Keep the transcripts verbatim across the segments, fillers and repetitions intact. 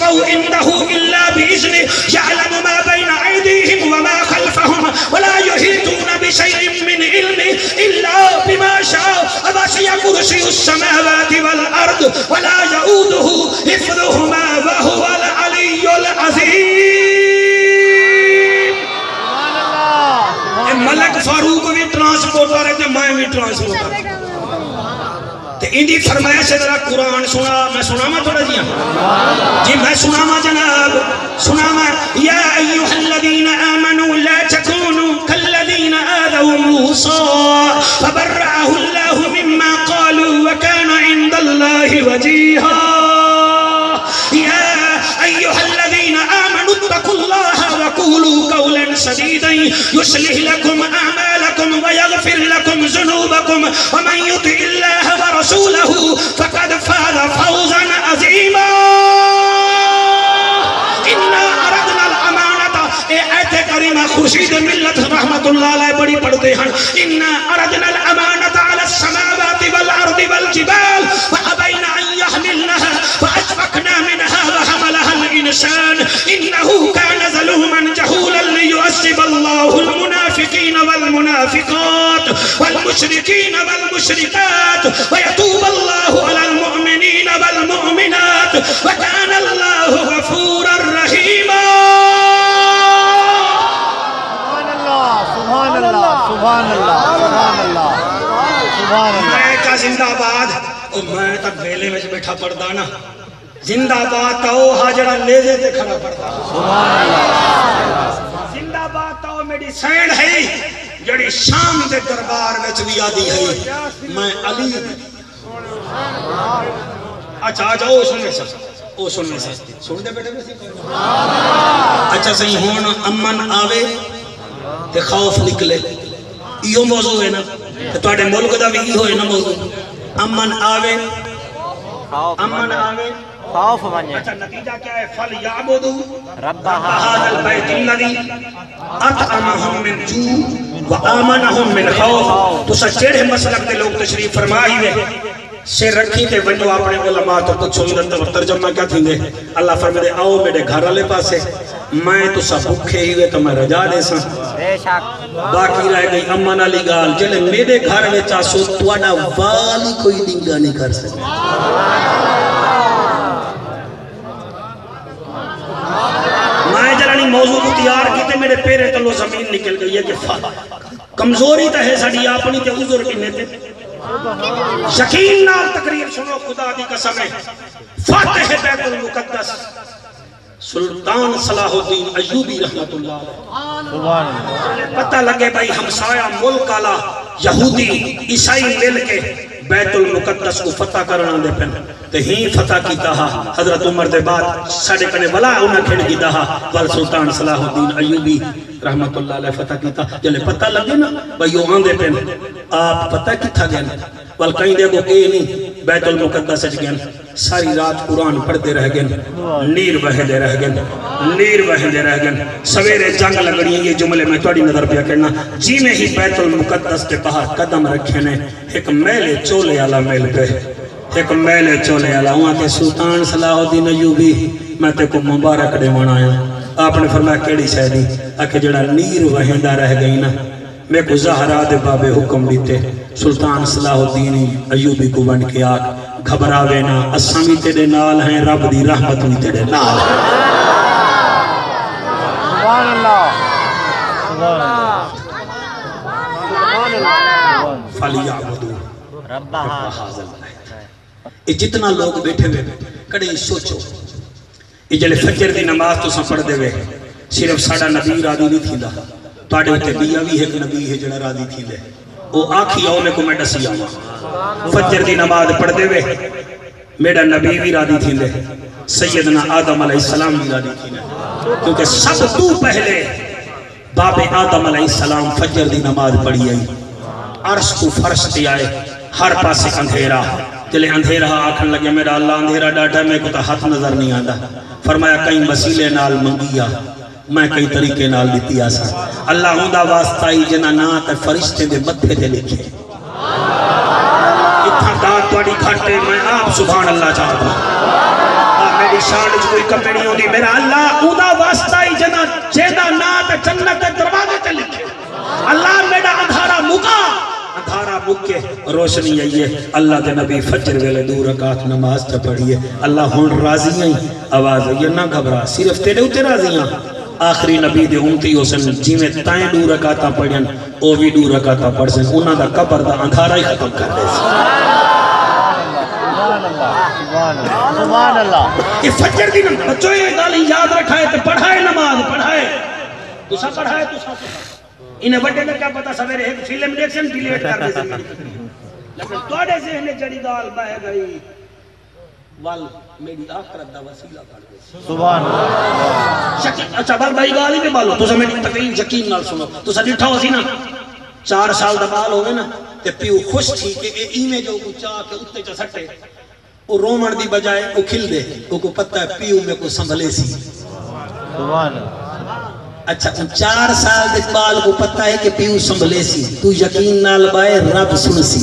يشفعوا عنده إلا بإذنه يعلم ما بين أيديهم وما خلفهم ولا يحيطون بشيء من علمه إلا بما شاء وسع كرسيه السماوات والأرض ولا يؤوده حفظهما وهو العلي العظيم. ملک فاروق بھی ٹرانسپورٹر ہے تے میں بھی ٹرانسپورٹر تے اندی فرمایا سے ذرا قرآن سنا میں سنا ما تھوڑا جی جی میں سنا ما جناب سنا ما یا ایوہ الذین آمنوا لا تکونوا کالذین آذوا موسیٰ فبرعہ اللہ مما قالوا وکان عند اللہ وجیہا. یا ایوہ الذین آمنوا اتقوا اللہ وقولوا قولا سديدا يصلح لكم أعمالكم ويغفر لكم ذنوبكم ومن يطع الله ورسوله فقد فاز فوزا عظيما. إنا عرضنا الأمانة آیت کریمہ خورشید ملت رحمت اللہ علیہ بڑی پڑھتے ہیں. إنا عرضنا الأمانة على السماوات والأرض والجبال فأبين أن يحملنها فأشفقنا منها وحملها الإنسان إنه كان ظلوما جهولا ليعذب الله المنافقين والمنافقات والمشركين والمشركات ويتوب الله على المؤمنين والمؤمنات وكان الله غفورا رحيما. سبحان اللہ سبحان اللہ سبحان اللہ سبحان اللہ. میں کا زندہ باد او میں تک ویلے میں بیٹھا پڑھدا نا زندہ باد تاو حاجرہ لیزے تے کھڑا پڑھدا. سبحان اللہ. زندہ باد تاو میری سینڈ ہے جڑی شام دے دربار وچ وی آدی ہے میں علی. اچھا آ جاؤ سننے سے او سننے سے سن دے بیٹے اچھا صحیح ہون امن آوے تے خوف نکلے یہ موضوع ہے نا تو اٹھے ملک دا بھی یہ ہوئے نا موضوع امن آوے امن آوے خوف بنے. اچھا نتیجہ کیا ہے فل یعبدو رب هذا البیت الذی اطعمہم من جوع و آمنہم من خوف. تو سچڑے مسلک دے لوگ تشریف فرمائی ہوئے سے رکھی تے ونجو اپنے علماء تو کچھ ہوئی ترجمہ کیا تھی دے اللہ فرمائے دے آؤ میرے گھر والے پاسے میں تو سب بھوکے ہی ہوئے تو میں رجا دے سا باقی رہ گئی امن علی گال جلے میرے گھر میں چاسو توانا والی کوئی دنگا نہیں کر سکے. میں جلانی موضوع کو تیار کی تے میرے پیرے تلو زمین نکل گئی ہے کہ کمزوری تا ہے ساڑی اپنی تے عذر کی نیتے یقین نال تقریر سنو خدا دی قسم ہے. فاتح بیت المقدس سلطان صلاح الدین ایوبی رحمت اللہ پتہ لگے بھائی ہمسایہ ملک آلا یہودی عیسائی مل کے بیت المقدس کو فتح کرنا دے پن تے ہی فتح کیتا ہا حضرت عمر دے بعد ساڑے کنے ولا انہا کھڑ گیتا ہا وال سلطان صلاح الدین ایوبی رحمت اللہ علیہ فتح کیتا جلے پتہ لگے نا بھائی یوں آن دے پن آپ پتہ کتھا گئے وال کہیں دے گو اے نہیں بیت المقدس اچ گئے ساری رات قرآن پڑھتے رہ گئے نیر وحدے رہ گئے نیر وحدے رہ گئے سویرے جنگ لگڑی ہیں. یہ جملے میں توڑی نظر پیا کرنا جی میں ہی بیت المقدس کے پہاڑ قدم رکھے نے ایک میلے چولے آلا میل پہ ایک میلے چولے آلا ہوا کہ سلطان صلاح الدین ایوبی میں تے کو مبارک دے منایا. آپ نے فرمایا کیڑی شاہدی آکھے جڑا نیر وحدہ رہ گئی نا میں کو زہرا دے بابے حکم دیتے سلطان صلاح الدین ایوبی کو بن کے آگ گھبراوے نا اسامی تیرے نال ہیں رب دی رحمت بھی تیرے نال. سبحان اللہ سبحان اللہ. فَلْيَعْبُدُوا رب هَذَا الْبَيْتِ. یہ جتنا لوگ بیٹھے ہوئے کڑے سوچو یہ جلے فجر دی نماز تو سن پڑھ دے ہوئے صرف ساڑا نبی رادی نہیں تھی دا تواڈے تے بیا بھی ایک نبی ہے جڑا راضی تھی لے او آکھی آؤ میں کو میں ڈسی آواں فجر دی نماز پڑھ دے وے میرا نبی بھی راضی تھی لے سیدنا آدم علیہ السلام بھی راضی تھی لے کیونکہ سب تو پہلے باب آدم علیہ السلام فجر دی نماز پڑھی آئی عرش کو فرش تے آئے ہر پاسے اندھیرا جلے اندھیرا آکھن لگے میرا اللہ اندھیرا ڈاٹا میں کو تا ہاتھ نظر نہیں آندا فرمایا کئی وسیلے نال منگیا میں کئی طریقے نال دیتی آسا اللہ ہوں دا واسطائی جنا نا تے فرشتے دے متھے دے لکھے اتھا داد توڑی کھٹے میں آپ سبحان اللہ چاہتا ہوں دی شان وچ کوئی کمی نہیں ہوندی میرا اللہ اودا واسطہ ہی جنا جیدا نا تے جنت دے دروازے تے لکھے اللہ میرا اندھارا مکا اندھارا مکے روشنی آئیے اللہ دے نبی فجر ویلے دو رکعت نماز تے پڑھیے اللہ ہن راضی ہیں آواز آئیے نہ گھبرا صرف تیرے اوتے راضی ہیں آخری نبی دے امتی ہو سن جی میں تائیں دو رکعتاں پڑھیں او بھی دو رکعتاں پڑھ سن انہاں دا قبر دا اندھارا ہی ختم کر دے سبحان اللہ یہ فجر دی نماز بچوں یہ گالی یاد رکھائے تے پڑھائے نماز پڑھائے تو سا پڑھائے تو سا انہیں بڑے میں کیا پتا سویرے ایک فلم ڈیکشن ڈیلیٹ کر دے سکتے لیکن توڑے ذہن جڑی گال بہ گئی وال میری آخرت دا وسیلہ کر دے سبحان اللہ شکین اچھا بال بھائی گالی میں بالو تو سا میری تقرین یقین نال سنو تو سا ڈٹھا ہو سی نا چار سال دا بال ہوگے نا تے پیو خوش تھی کہ اے ایمیں جو کو چاہ کے اتے چا سٹے وہ رومن دی بجائے وہ کھل دے وہ کو پتہ ہے پیو میں کو سنبھلے سی سبحان اللہ اچھا چار سال دے بال کو پتہ ہے کہ پیو سنبھلے سی تو یقین نال بائے رب سن سی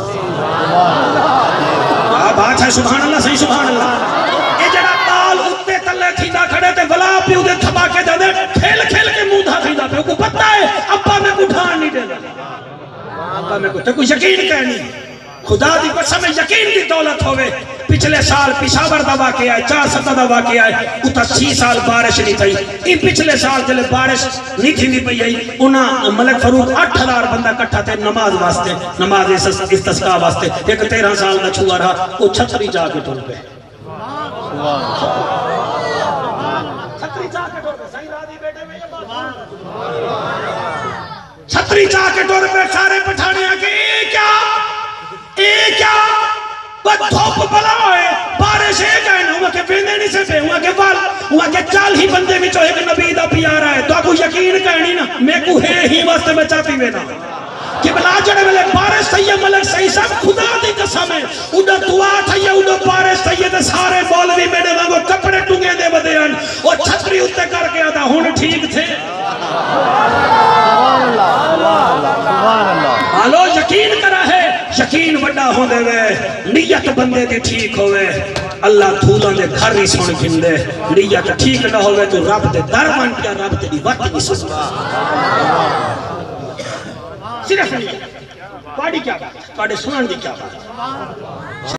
بات ہے سبحان اللہ صحیح سبحان اللہ یہ جڑا بال اتے تلے تھی دا کھڑے تے ولا پیو دے تھبا کے جا دے کھیل کھیل کے منہ دھا تھی دا پیو کو پتہ ہے ابا میں کو ڈھان نہیں دے ابا میں کو تے کوئی یقین کہنی خدا دی قسم یقین دی دولت ہوئے پچھلے سال پشاور دا واقعہ ہے چار ستہ دا واقعہ ہے اتا سی سال بارش نہیں تھی ان پچھلے سال جلے بارش نہیں تھی نہیں پئی آئی انہاں ملک فروغ اٹھ ہزار بندہ کٹھا تھے نماز واسطے نماز استسقاء واسطے ایک تیرہ سال دا چھوا رہا وہ چھتری جا کے ٹور پہ چھتری جا کے ٹور پہ صحیح راضی بیٹے میں چھتری جا کے ٹور پہ سارے پٹھانے آگے اے کیا اے کیا بس دھوپ بلا ہوئے بارش ہے کہنا ہوا کہ پیندے نہیں سے پہ ہوا کہ وال ہوا کہ چال ہی بندے میں جو ایک نبی دا پیارا ہے تو آپ کو یقین کہنی نا میں کو ہے ہی واسطے میں چاہتی وینا کہ بلا جڑے ملے بارش تھئی ہے ملک صحیح سب خدا دی قسم ہے اڈا دعا تھئی ہے اڈا بارش تھئی ہے سارے مولوی میرے وانگو کپڑے ٹونگے دے بدے ہیں اور چھتری اتے کر کے آتا ہون ٹھیک تھے سبحان اللہ سبحان اللہ آلو یقین کرا ہے یقین وڈا ہو دے وے نیت بندے دی ٹھیک ہوئے اللہ دھولاں دے گھر ہی سن گھندے نیت ٹھیک نہ ہوئے تو رب دے در من کیا رب دے دی وقت نہیں سنگا صرف نہیں پاڑی کیا بات پاڑی سنن دی کیا بات